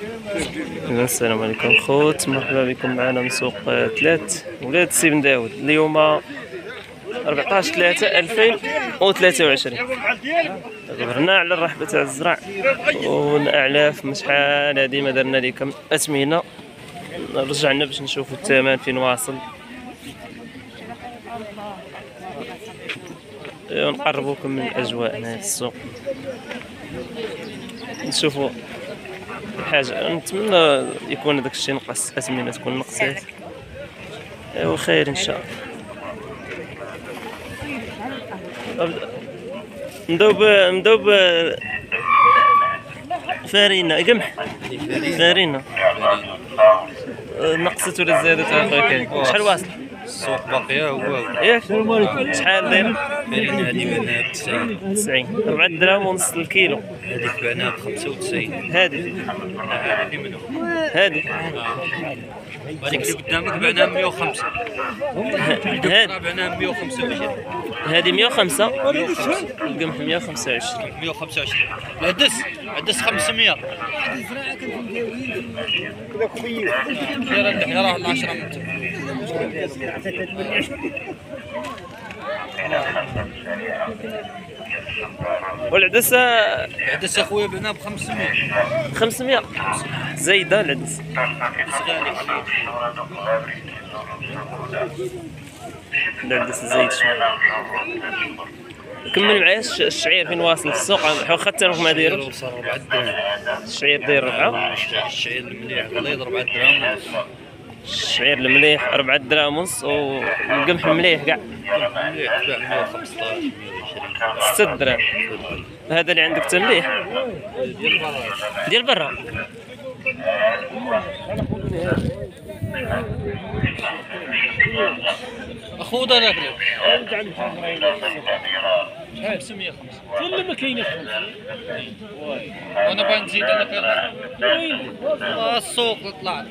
السلام عليكم خوت، مرحبا بكم معنا من سوق 3 ولاد سي بن داود. اليوم 14/3/2023. غبرنا على الرحبة تاع الزرع والاعلاف من شحال هادي ما درنا لكم اثمنه. رجعنا باش نشوفوا الثمن فين واصل، نقربوكم من الاجواء هنا في السوق، نشوفوا حاجه. نتمنى يكون داك الشيء نقص، اثمنه تكون نقصات. ايوا خير ان شاء الله. مدوب فارينة قمح، فارينة نقصت ولا زادت اخويا كريم؟ شحال واصل؟ السوق باقية هو ياك شحال داير؟ فارينة هادي بعناها ب 90 4 دراهم ونص الكيلو. هاديك بعناها ب 95. هادي هادي منهم هادي هاديك اللي قدامك بعناها 105. هادي بعناها 125. هادي 105 القمح 125 125. عدس 500. خير الدحية راه 10 من تما. والعدس العدس اخويا بعناها ب 500 زايده العدس. العدس زايد شويه. كمل معايا الشعير فين واصل في السوق؟ واخا التاريخ ما دايرش. وصل 4 دراهم. الشعير داير 4. الشعير المليح غليظ 4 دراهم ونص. الشعير المليح 4 دراهم ونص، والقمح مليح كاع مليح تباع 115 120. 6 دراهم. هذا اللي عندك تا مليح ديال برا. اخو دارك لك 505 كل ما كاينه. انا باغي نزيد انا السوق طلع.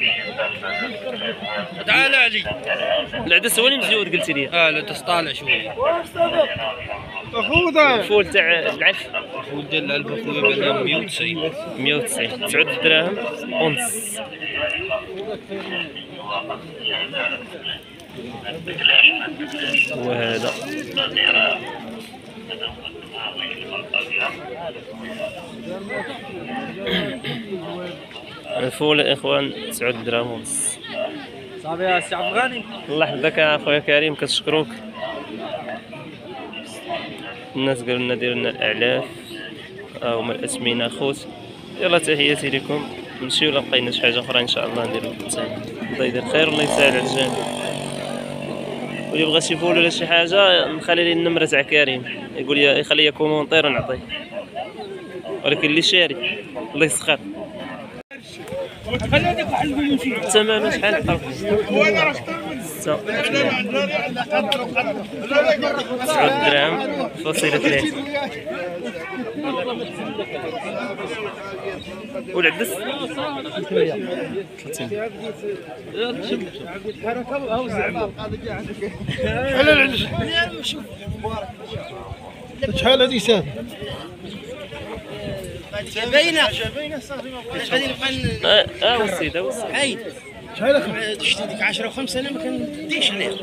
تعال علي العدس هو اللي مزيود قلتي لي. العدس طالع شويه. الفول تاع العلف، الفول ديال العلف اخويا بعناها 190 190 9 دراهم ونص. وهذا الفول يا اخوان 9 دراهم ونص. صافي يا سي عبد الغني، الله يحفظك اخويا كريم، كنشكروك. الناس قالوا لنا ديروا لنا الاعلاف هما الاثمنه خوت. يلا تحياتي لكم، نمشيو لا لقينا شي حاجه اخرى ان شاء الله نديرو ثاني. الله يدير خير والله يسهل على الجميع. واللي بغى شي فول ولا شي حاجه نخلي لي النمره تاع كريم، يقول لي يخلي لي كومونطير ونعطيه، ولكن اللي شاري الله يسخر. ثمنه شحال؟ 9 دراهم فاصلة 3. والعدس 300. شحال هذه ساهل؟ شبينه صافي وسيدة عيد شحال شتي ديك 10 و5 انا ما كنديش عليها.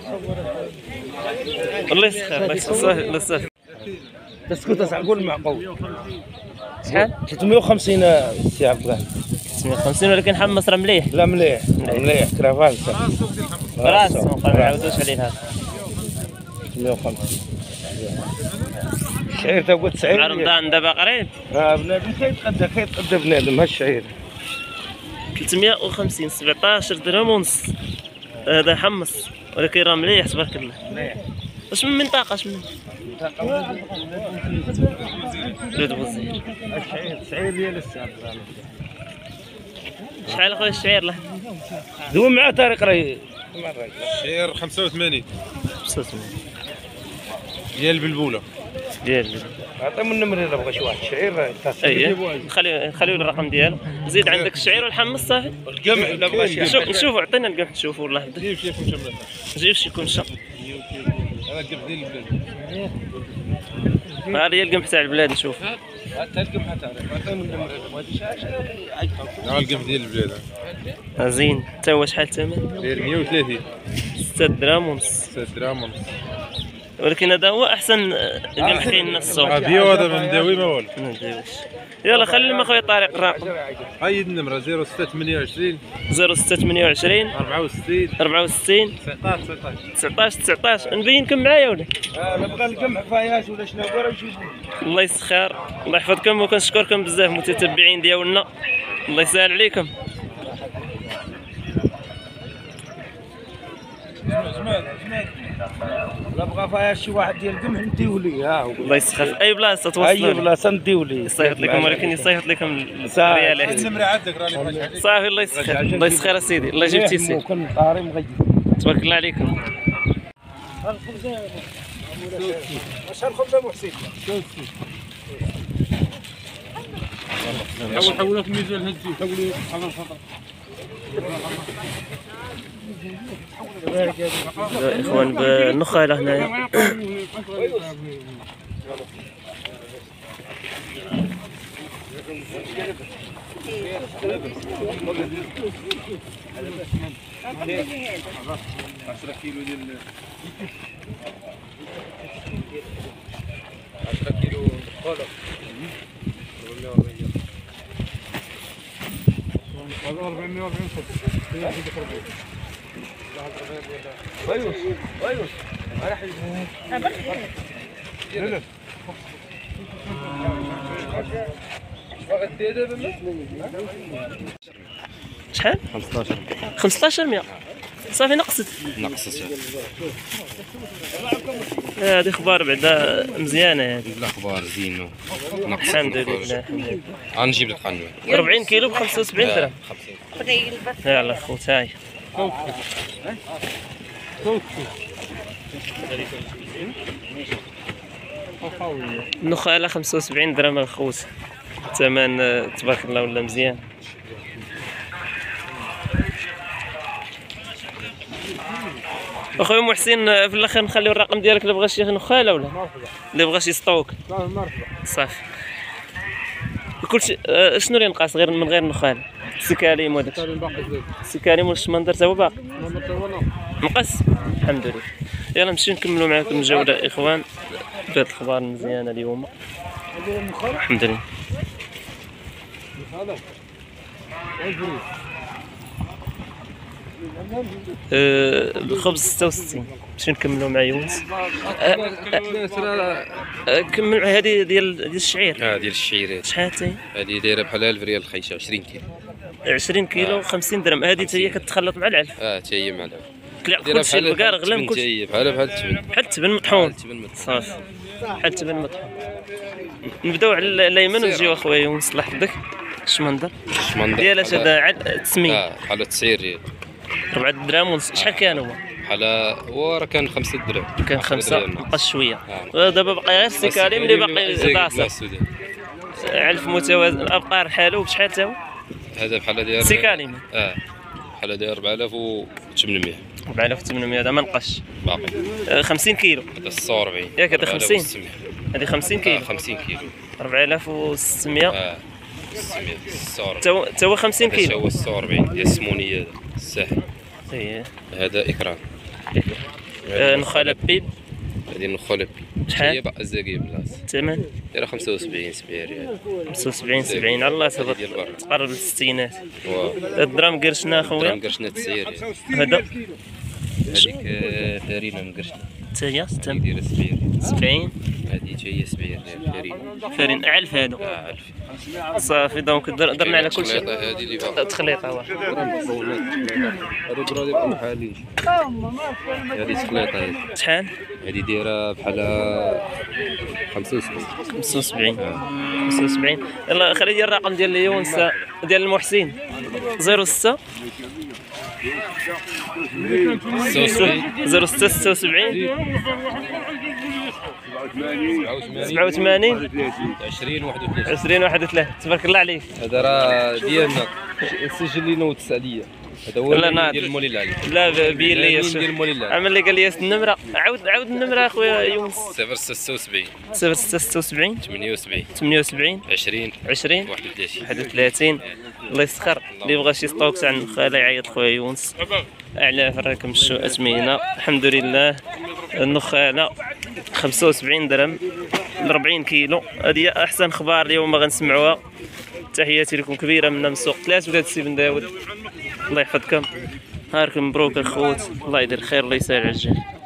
الله يسخر الله يسخر الله يسخر. تسكت تعقول معقول. شحال؟ 350 سي عبد الغني. 350 ولكن حمص راه مليح. لا مليح مليح كرافانسا راسو ما نعاودوش عليه هذا. 350 الشعير تا هو 90. رمضان دابا قريب. بنادم كيتقدى بنادم. ها الشعير 350 17 درهم ونص. هذا حمص ولكن راه مليح تبارك الله. مليح. واش من منطقه؟ اش من ولاد بوزير؟ الشعير ديال السي عبد الغني. شحال اخويا الشعير؟ له دوم مع طارق راهي الشعير 85 85 ديال البلبوله ديال. عطيهم النمره الا بغى شي واحد الشعير. خليو الرقم ديالو. زيد عندك الشعير والحمص صافي. القمح الا بغى شي نشوفوا عطينا القمح نشوفوا والله يحفظك. جيب شي كمشه جيب شي كمشه. هذا القمح ديال البلاد. هذا هي القمح تاع البلاد نشوف. حتى القمح تاعك عطيهم النمره هذه الشاشه القمح ديال البلاد زين. تا هو شحال الثمن؟ داير 130 6 دراهم ونص. 6 دراهم ونص. ولكن هذا هو احسن قمح كاين في السوق. بيو هذا ما مداوي ما والو. ما نديروش. يلا خلي لنا خويا طارق الرقم. هاي النمره 0628 0628 64 64 19 19 نبينكم معايا ولا؟ نبغى القمح فاياش ولا شنو راه يجيبوا. الله يسخر، الله يحفظكم وكنشكركم بزاف متتبعين ديالنا، الله يسهل عليكم. لا بغى فاياش شي واحد ديال القمح نديوه ليه ها هو. الله يسخر في اي بلاصه اي توصلوا لي. بلاصه نديوه ليه. يصيفط لكم ولكن يصيفط لكم الريالات. النمره عندك راني فاش صافي الله يسخر، الله يسخر اسيدي، الله يجيب تيسير. ممكن طاري مغيب. تبارك الله عليكم. شحال خبزه محسن؟ حولوا في الميزان هزوا حولوا على الخطر. يا اخوان بالنخاله هنايا. شحال؟ 1500 صافي نقصت. هذه اخبار بعدا مزيانه هذه. الاخبار زينو الحمد لله. غنجيب لك قنوه 40 كيلو ب 75 درهم. يلا خوت هاي. النخاله 75 درهم الخوت. الثمن تبارك الله ولا مزيان. اخويا محسن في الاخر نخليو الرقم ديالك اللي بغى شي نخاله ولا اللي بغى شي ستوك. صافي كلشي. شنو اللي نقص غير من غير النخاله؟ السكاليم وداك السكاليم والشمندر تا هو باقي نقص. الحمد لله. يلا نمشيو نكملوا معكم الجوله اخوان بهاد الاخبار المزيانه اليوم. الحمد لله. الخبز 66. نمشيو نكملوا مع يونس. كمل مع هذه ديال الشعير. ديال الشعيرات. شحال تاهي؟ هذه دايره بحال 1000 ريال الخيشه 20 كيلو. 20 كيلو 50 درهم. هذه حتى هي كتخلط مع العلف. حتى هي مع العلف. كلشي البقار غلام كلشي. بحال التبن. بحال التبن مطحون. صافي بحال التبن مطحون. نبداو على الايمن ونجيو اخويا يونس الله يحفظك. الشمندر ديال اش هذا التسميه؟ بحال 90 ريال. 4 دراهم ونص. شحال كان هو؟ بحال هو راه كان 5 دراهم. كان 5 نقص شويه. دابا باقي غير السكاليم اللي باقي ضاصه. علف متوازن. الابقار حالو بشحال تا هو؟ هذا بحال داير سكاليم. بحال داير 4800. 4800 هذا ما نقصش. باقي 50 كيلو. هذا 46. ياك هذا 50. هذه 50 كيلو. 50 كيلو. 4600. 600. تا هو 50 كيلو. هذا هو 46 ديال السمونيه هذا الساحل. هذا اكرام. نخاله بيب. هذه النخاله بيب. شحال؟ هي باقي الزاكيه بلاصه. الثمن؟ دايره 75 70 ريال. 75 70 على الله تقرب للستينات. الدرهم قرشنا اخويا. درهم قرشنا 90 ريال. هذا هذيك فارينه مقرشنا. حتى هي هذيك دايره 70. 70. هذه حتى هي 70 ريال فارينه. فارين علف هادو. علف. صافي دونك درنا على كل شيء. هذه اللي باقا. تخليطه واه. هذو برادي بحال محالين. هذه تخليطه هذه. شحال؟ هذه دايره بحال 75. 75. 75. يلا خلي لي الرقم ديال يونس ديال المحسن. 06 06 76 87 20 31. تبارك الله عليك. هذا راه ديالنا السجل اللي نوض السعديه. هذا هو لا، اللي ديال المولي العلي. لا بين لي ديال المولي العلي. عمل لي قال لي النمره، عاود النمره اخويا يونس. 076 076 78 78 20 20 31. 31. الله يسخر اللي بغى شي ستوك تاع النخاله يعيط خويا يونس. اعلاف راكم شو اثمنه الحمد لله. النخاله 75 درهم ل 40 كيلو. هذه احسن اخبار اليوم غنسمعوها. تحياتي لكم كبيره من سوق 3 ولاد السي بن داود. الله يحفظكم. هاركم مبروك الخوت، الله يدير خير، الله يسهل على الجميع.